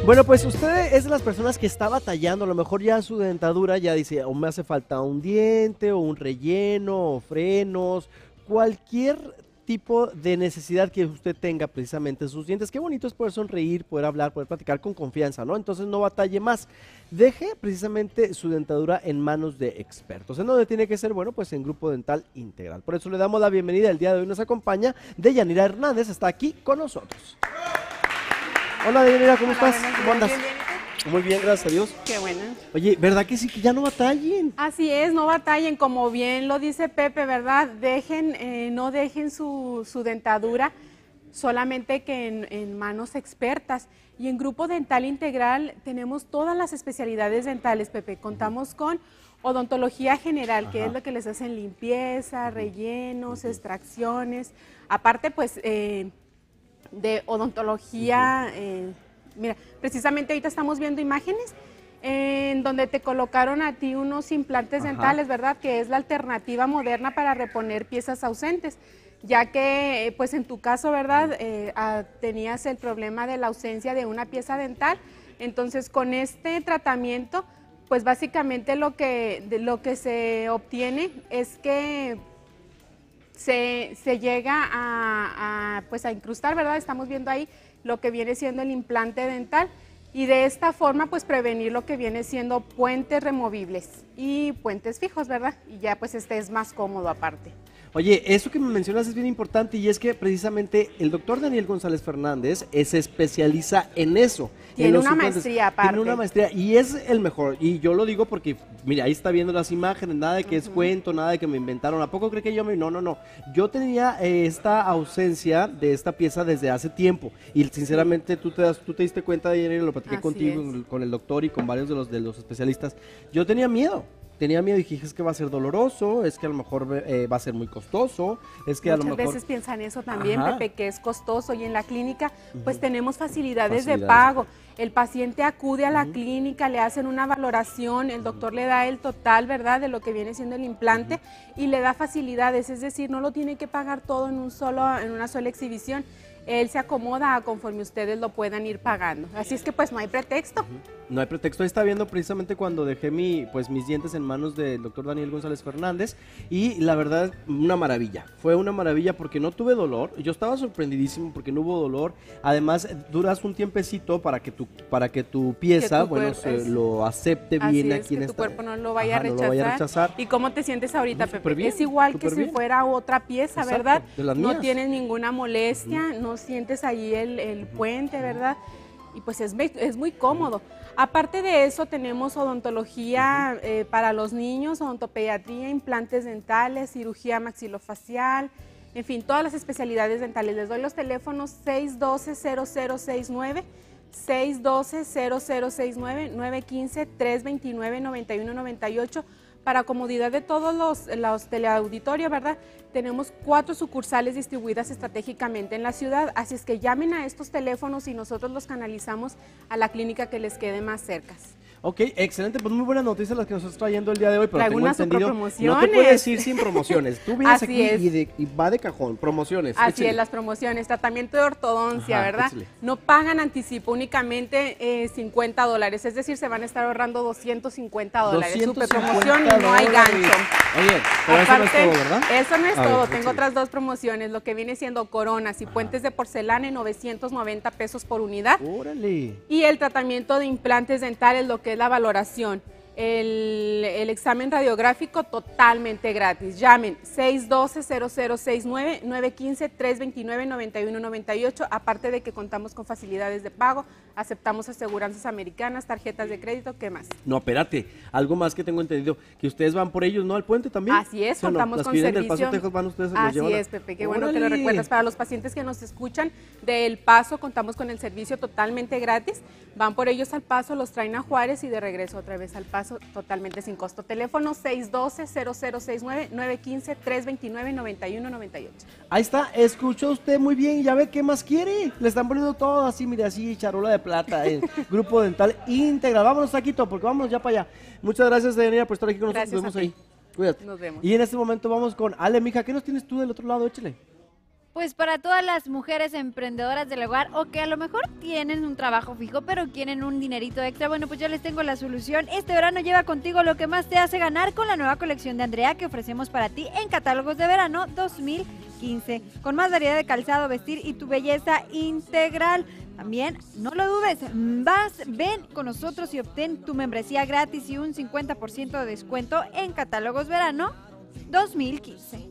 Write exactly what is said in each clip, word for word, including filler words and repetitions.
Bueno, pues usted es de las personas que está batallando, a lo mejor ya su dentadura ya dice, o me hace falta un diente, o un relleno, o frenos, cualquier tipo de necesidad que usted tenga precisamente en sus dientes. Qué bonito es poder sonreír, poder hablar, poder platicar con confianza, ¿no? Entonces no batalle más. Deje precisamente su dentadura en manos de expertos. ¿En dónde tiene que ser? Bueno, pues en Grupo Dental Integral. Por eso le damos la bienvenida. El día de hoy nos acompaña Deyanira Hernández, está aquí con nosotros. Hola Deyanira, ¿cómo Hola, estás? ¿Cómo andas? Bien, bien, ¿y Muy bien, gracias a Dios. tú? Qué bueno. Oye, ¿verdad que sí que ya no batallen? Así es, no batallen, como bien lo dice Pepe, ¿verdad? Dejen, eh, no dejen su, su dentadura solamente que en, en manos expertas. Y en Grupo Dental Integral tenemos todas las especialidades dentales, Pepe. Contamos con odontología general, que Ajá. es lo que les hacen limpieza, rellenos, extracciones. Aparte, pues, eh, de odontología, eh, mira, precisamente ahorita estamos viendo imágenes en donde te colocaron a ti unos implantes Ajá. dentales, ¿verdad? Que es la alternativa moderna para reponer piezas ausentes, ya que, eh, pues en tu caso, ¿verdad? Eh, ah, tenías el problema de la ausencia de una pieza dental, entonces con este tratamiento, pues básicamente lo que, de lo que se obtiene es que Se, se llega a, a, pues a incrustar, ¿verdad? Estamos viendo ahí lo que viene siendo el implante dental y de esta forma pues prevenir lo que viene siendo puentes removibles y puentes fijos, ¿verdad? Y ya pues este es más cómodo aparte. Oye, eso que me mencionas es bien importante y es que precisamente el doctor Daniel González Fernández eh, se especializa en eso. Tiene en los una implantes. maestría aparte. Tiene una maestría y es el mejor. Y yo lo digo porque, mira, ahí está viendo las imágenes, nada de que es cuento, nada de que me inventaron. ¿A poco cree que yo me...? No, no, no. Yo tenía eh, esta ausencia de esta pieza desde hace tiempo y sinceramente tú te, das, tú te diste cuenta de ayer, lo platiqué Así contigo, es. con el doctor y con varios de los, de los especialistas. Yo tenía miedo. Tenía miedo y dije, es que va a ser doloroso, es que a lo mejor eh, va a ser muy costoso, es que Muchas a lo mejor... veces piensan eso también, Ajá. Pepe, que es costoso y en la clínica pues tenemos facilidades, Facilidades. de pago. El paciente acude a la clínica, le hacen una valoración, el doctor le da el total, ¿verdad?, de lo que viene siendo el implante y le da facilidades, es decir, no lo tiene que pagar todo en, un solo, en una sola exhibición. Él se acomoda conforme ustedes lo puedan ir pagando. Así es que pues no hay pretexto. No hay pretexto. Ahí está viendo precisamente cuando dejé mi, pues, mis dientes en manos del doctor Daniel González Fernández y la verdad, una maravilla. Fue una maravilla porque no tuve dolor. Yo estaba sorprendidísimo porque no hubo dolor. Además, duras un tiempecito para que tu, para que tu pieza, Que tu bueno, cuerpo se es- lo acepte Así bien es, aquí en que tu esta... cuerpo no lo vaya, Ajá, a, no rechazar. lo vaya a rechazar. ¿Y cómo te sientes ahorita, No, Pepe? súper bien, Es igual que súper si bien. fuera otra pieza, Exacto, ¿verdad? de las No mías. tienes ninguna molestia, no sientes ahí el, el puente, ¿verdad? Y pues es, me- es muy cómodo. Aparte de eso, tenemos odontología eh, para los niños, odontopediatría, implantes dentales, cirugía maxilofacial, en fin, todas las especialidades dentales. Les doy los teléfonos seis uno dos, cero cero seis nueve, seis uno dos, cero cero seis nueve, nueve uno cinco, tres dos nueve, nueve uno nueve ocho. Para comodidad de todos los, los teleauditorios, ¿verdad? Tenemos cuatro sucursales distribuidas estratégicamente en la ciudad, así es que llamen a estos teléfonos y nosotros los canalizamos a la clínica que les quede más cerca. Ok, excelente, pues muy buenas noticias las que nos estás trayendo el día de hoy, pero Traigo tengo unas entendido, no te superpromociones. puedes ir sin promociones. Tú vienes Así aquí es. y, de- y va de cajón, promociones. Así échale. es, las promociones, tratamiento de ortodoncia, Ajá, ¿verdad? échale. No pagan anticipo, únicamente eh, cincuenta dólares, es decir, se van a estar ahorrando doscientos cincuenta dólares. Super doscientos promoción cincuenta y no hay dólares. gancho. Oye, pero eso no es Aparte, todo, ¿verdad? eso no es A ver, todo, échale. tengo otras dos promociones, lo que viene siendo coronas y puentes de porcelana en novecientos noventa pesos por unidad. Órale. Y el tratamiento de implantes dentales, lo que es la valoración. El, el examen radiográfico totalmente gratis. Llamen seis uno dos, cero cero seis nueve, nueve uno cinco, tres dos nueve, nueve uno nueve ocho. Aparte de que contamos con facilidades de pago, aceptamos aseguranzas americanas, tarjetas de crédito, ¿qué más? No, espérate, algo más que tengo entendido, que ustedes van por ellos, ¿no? Al puente también. Así es, ¿Sí o no? contamos Las con que vienen del servicio. Paso Texas van ustedes, los Así llevan a- es, Pepe, qué bueno que lo ¡Órale! recuerdas. Para los pacientes que nos escuchan del Paso, contamos con el servicio totalmente gratis. Van por ellos al Paso, los traen a Juárez y de regreso otra vez al Paso, totalmente sin costo. Teléfono seis uno dos, cero cero seis nueve, nueve uno cinco, tres dos nueve, nueve uno nueve ocho. Ahí está, escuchó usted muy bien, ya ve qué más quiere. Le están poniendo todo así, mire, así, charola de plata, en Grupo Dental Integral. Vámonos, Taquito, porque vamos ya para allá. Muchas gracias, Deyanira, por estar aquí con nosotros. Gracias Nos vemos a ti. ahí. Cuídate. Nos vemos. Y en este momento vamos con Ale, mija, ¿qué nos tienes tú del otro lado? Échale. Pues para todas las mujeres emprendedoras del hogar o que a lo mejor tienen un trabajo fijo pero quieren un dinerito extra, bueno, pues yo les tengo la solución. Este verano lleva contigo lo que más te hace ganar con la nueva colección de Andrea que ofrecemos para ti en Catálogos de Verano dos mil quince, con más variedad de calzado, vestir y tu belleza integral. También, no lo dudes, vas, ven con nosotros y obtén tu membresía gratis y un cincuenta por ciento de descuento en Catálogos Verano dos mil quince.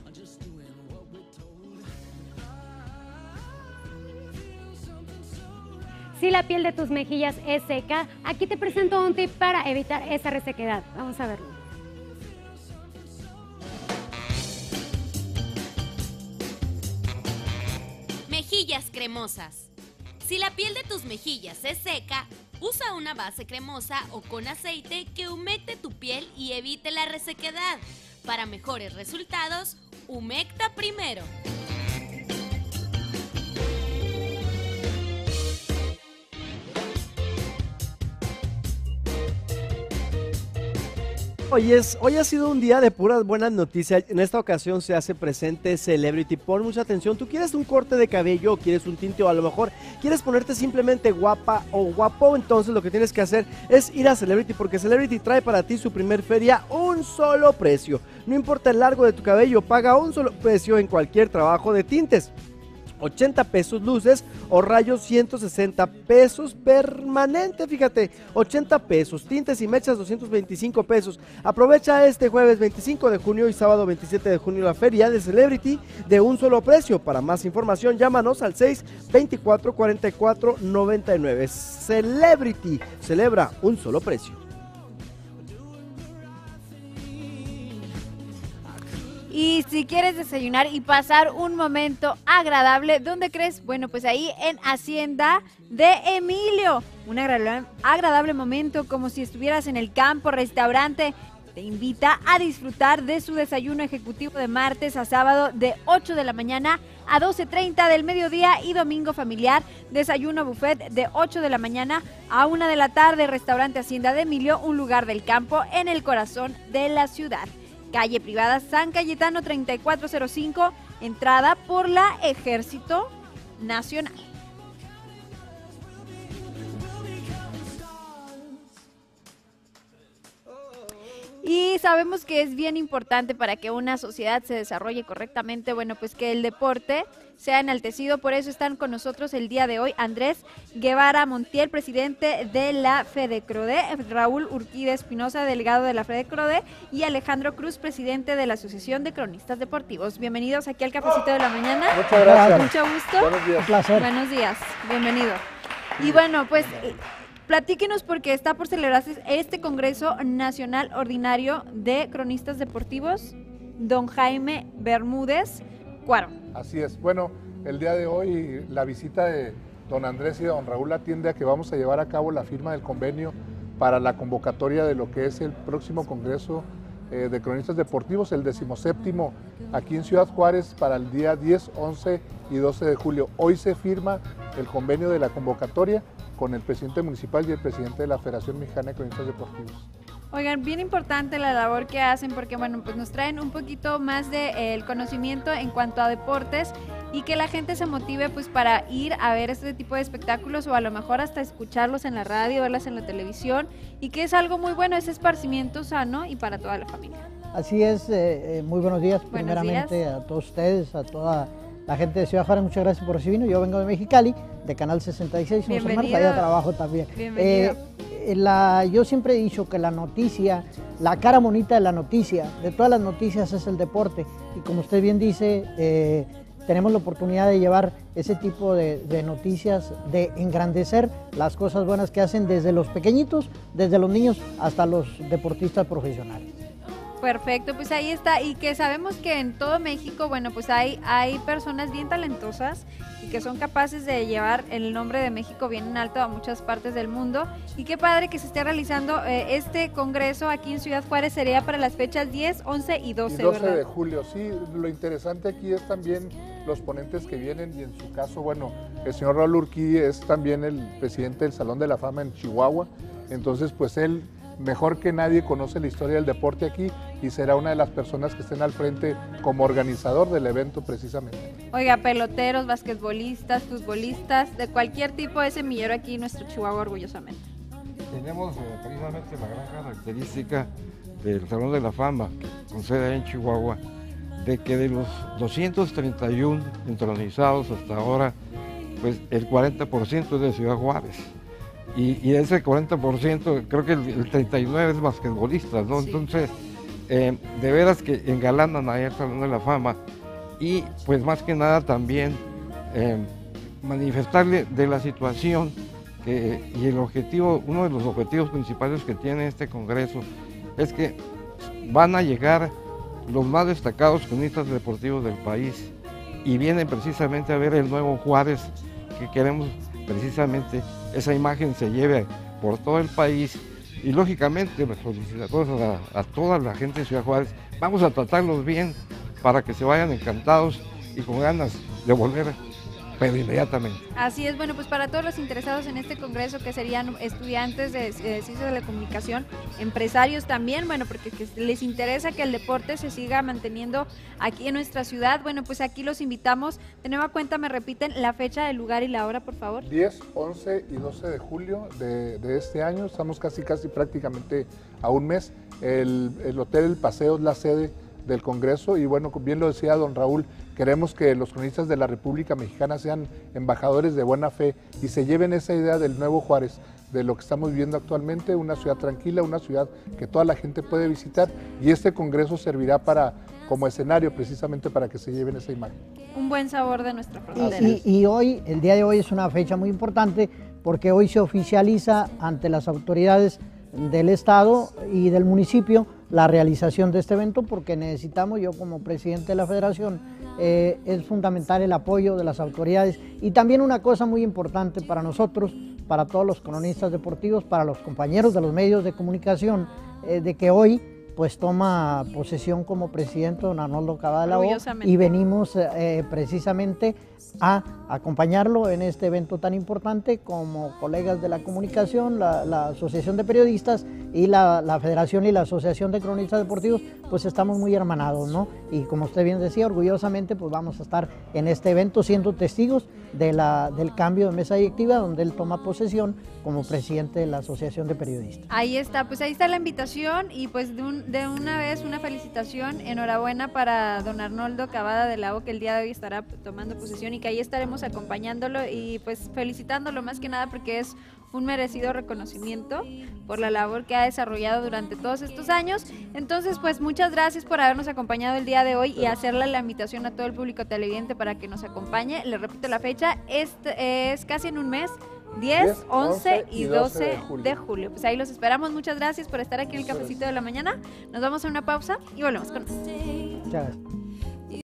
Si la piel de tus mejillas es seca, aquí te presento un tip para evitar esa resequedad. Vamos a verlo. Mejillas cremosas. Si la piel de tus mejillas es seca, usa una base cremosa o con aceite que humecte tu piel y evite la resequedad. Para mejores resultados, humecta primero. Hoy, es, hoy ha sido un día de puras buenas noticias. En esta ocasión se hace presente Celebrity. Pon mucha atención. Tú quieres un corte de cabello, o quieres un tinte, o a lo mejor quieres ponerte simplemente guapa o guapo. Entonces lo que tienes que hacer es ir a Celebrity, porque Celebrity trae para ti su primer feria un solo precio. No importa el largo de tu cabello, paga un solo precio en cualquier trabajo de tintes. ochenta pesos luces o rayos ciento sesenta pesos permanente, fíjate, ochenta pesos, tintes y mechas doscientos veinticinco pesos. Aprovecha este jueves veinticinco de junio y sábado veintisiete de junio la feria de Celebrity de un solo precio. Para más información llámanos al seis veinticuatro cuarenta y cuatro noventa y nueve. Celebrity celebra un solo precio. Y si quieres desayunar y pasar un momento agradable, ¿dónde crees? Bueno, pues ahí en Hacienda de Emilio. Un agradable, agradable momento como si estuvieras en el campo, restaurante. Te invita a disfrutar de su desayuno ejecutivo de martes a sábado de ocho de la mañana a doce treinta del mediodía y domingo familiar. Desayuno buffet de ocho de la mañana a una de la tarde. Restaurante Hacienda de Emilio, un lugar del campo en el corazón de la ciudad. Calle Privada San Cayetano treinta y cuatro cero cinco, entrada por la Ejército Nacional. Y sabemos que es bien importante para que una sociedad se desarrolle correctamente, bueno, pues que el deporte sea enaltecido. Por eso están con nosotros el día de hoy Andrés Guevara Montiel, presidente de la FEDECRODE, Raúl Urquide Espinosa, delegado de la FEDECRODE, y Alejandro Cruz, presidente de la Asociación de Cronistas Deportivos. Bienvenidos aquí al Cafecito de la Mañana. Muchas gracias. Mucho gusto. Buenos días. Un placer. Buenos días. Bienvenido. Y bueno, pues platíquenos, porque está por celebrarse este Congreso Nacional Ordinario de Cronistas Deportivos, don Jaime Bermúdez Cuaro. Así es. Bueno, el día de hoy la visita de don Andrés y de don Raúl atiende a que vamos a llevar a cabo la firma del convenio para la convocatoria de lo que es el próximo Congreso eh, de Cronistas Deportivos, el decimoséptimo, aquí en Ciudad Juárez para el día diez, once y doce de julio. Hoy se firma el convenio de la convocatoria con el presidente municipal y el presidente de la Federación Mexicana de Cronistas Deportivos. Oigan, bien importante la labor que hacen, porque bueno, pues nos traen un poquito más de eh, el conocimiento en cuanto a deportes, y que la gente se motive pues para ir a ver este tipo de espectáculos, o a lo mejor hasta escucharlos en la radio, verlas en la televisión, y que es algo muy bueno, ese esparcimiento sano y para toda la familia. Así es, eh, eh, muy buenos días, buenos primeramente días. A todos ustedes, a toda la gente de Ciudad Juárez, muchas gracias por recibirnos. Yo vengo de Mexicali, de Canal sesenta y seis, bienvenido. Allá trabajo también. Bienvenido. Eh, la, yo siempre he dicho que la noticia, la cara bonita de la noticia, de todas las noticias, es el deporte. Y como usted bien dice, eh, tenemos la oportunidad de llevar ese tipo de, de noticias, de engrandecer las cosas buenas que hacen desde los pequeñitos, desde los niños hasta los deportistas profesionales. Perfecto, pues ahí está, y que sabemos que en todo México, bueno, pues hay, hay personas bien talentosas y que son capaces de llevar el nombre de México bien en alto a muchas partes del mundo, y qué padre que se esté realizando eh, este congreso aquí en Ciudad Juárez. Sería para las fechas diez, once y doce, y doce ¿verdad? de julio, sí. Lo interesante aquí es también los ponentes que vienen, y en su caso, bueno, el señor Raúl Urquide es también el presidente del Salón de la Fama en Chihuahua, entonces pues él mejor que nadie conoce la historia del deporte aquí, y será una de las personas que estén al frente como organizador del evento precisamente. Oiga, peloteros, basquetbolistas, futbolistas, de cualquier tipo de semillero aquí en nuestro Chihuahua orgullosamente. Tenemos eh, precisamente la gran característica del Salón de la Fama, que con sede en Chihuahua, de que de los doscientos treinta y uno entronizados hasta ahora, pues el cuarenta por ciento es de Ciudad Juárez. Y, y ese cuarenta por ciento, creo que el, el treinta y nueve por ciento es basquetbolistas, ¿no? Sí. Entonces, eh, de veras que engalanan ahí el Salón de la Fama. Y pues más que nada también eh, manifestarle de la situación que, y el objetivo, uno de los objetivos principales que tiene este congreso es que van a llegar los más destacados cronistas deportivos del país y vienen precisamente a ver el nuevo Juárez, que queremos precisamente esa imagen se lleve por todo el país. Y lógicamente les felicito a, a toda la gente de Ciudad Juárez, vamos a tratarlos bien para que se vayan encantados y con ganas de volver, pero inmediatamente. Así es, bueno, pues para todos los interesados en este congreso, que serían estudiantes de, de Ciencias de la Comunicación, empresarios también, bueno, porque que les interesa que el deporte se siga manteniendo aquí en nuestra ciudad, bueno, pues aquí los invitamos. De nueva cuenta, me repiten la fecha, el lugar y la hora, por favor. diez, once y doce de julio de, de este año, estamos casi, casi prácticamente a un mes. El, el Hotel El Paseo es la sede del Congreso y bueno, bien lo decía don Raúl, queremos que los cronistas de la República Mexicana sean embajadores de buena fe y se lleven esa idea del nuevo Juárez, de lo que estamos viviendo actualmente, una ciudad tranquila, una ciudad que toda la gente puede visitar, y este Congreso servirá para, como escenario precisamente para que se lleven esa imagen. Un buen sabor de nuestra frontera. Y, y, y hoy, el día de hoy es una fecha muy importante porque hoy se oficializa ante las autoridades del Estado y del municipio la realización de este evento, porque necesitamos, yo como presidente de la Federación, eh, es fundamental el apoyo de las autoridades y también una cosa muy importante para nosotros, para todos los cronistas deportivos, para los compañeros de los medios de comunicación, eh, de que hoy pues toma posesión como presidente don Arnoldo Cavada de la O y venimos eh, precisamente a acompañarlo en este evento tan importante como colegas de la comunicación, la, la Asociación de Periodistas y la, la Federación y la Asociación de Cronistas Deportivos, pues estamos muy hermanados, ¿no? Y como usted bien decía, orgullosamente pues vamos a estar en este evento siendo testigos de la, del cambio de mesa directiva donde él toma posesión como presidente de la Asociación de Periodistas. Ahí está, pues ahí está la invitación y pues de, un, de una vez una felicitación, enhorabuena para don Arnoldo Cavada de la O, que el día de hoy estará tomando posesión y que ahí estaremos acompañándolo y pues felicitándolo más que nada porque es un merecido reconocimiento por la labor que ha desarrollado durante todos estos años. Entonces, pues muchas gracias por habernos acompañado el día de hoy y hacerle la invitación a todo el público televidente para que nos acompañe. Les repito la fecha, este es casi en un mes, diez, once y doce de julio. de julio. Pues ahí los esperamos. Muchas gracias por estar aquí en el Cafecito de la Mañana. Nos vamos a una pausa y volvemos con más. Muchas gracias.